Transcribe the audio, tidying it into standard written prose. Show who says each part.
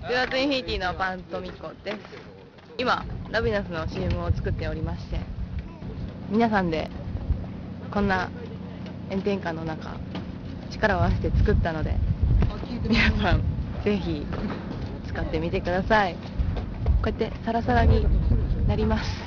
Speaker 1: トゥアツインフィニティのパントミコです。今ラビナスの CM を作っておりまして、皆さんでこんな炎天下の中力を合わせて作ったので、皆さんぜひ使ってみてください。こうやってサラサラになります。